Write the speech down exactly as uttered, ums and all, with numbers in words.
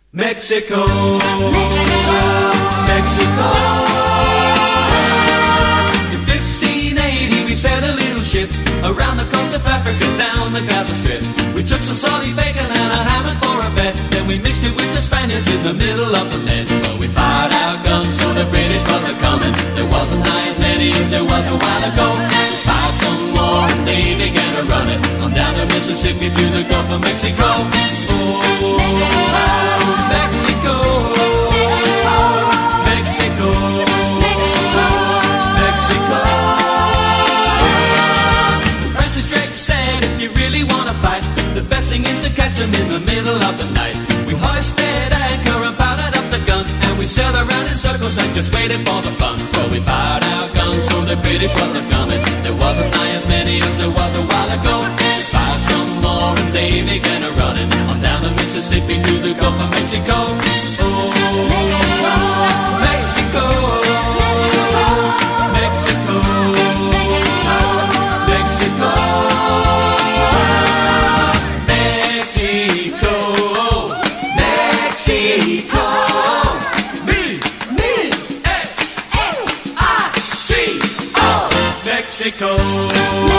Mexico, Mexico, Mexico. In fifteen eighty we sailed a little ship around the coast of Africa, down the Gaza Strip. We took some salty bacon and a ham for a bed. Then we mixed it with the Spaniards in the middle of the net. But we fired our guns so the British wasn't coming. There wasn't nigh as many as there was a while ago. We fired some more and they began to run it on down the Mississippi to the Gulf of Mexico. Oh, Mexico, Mexico, Mexico, Mexico. Francis Drake said, if you really want to fight, the best thing is to catch them in the middle of the night. We hoisted anchor and powdered up the gun, and we sailed around in circles and just waited for the fun. Well, we fired our guns so the British wasn't coming. There wasn't nigh as many as there was a while ago. We fired some more and they began to run it on down the Mississippi to the Gulf of Mexico. Oh, Mexico, Mexico, Mexico, Mexico, Mexico, me, me, X, X, I, C, O, Mexico.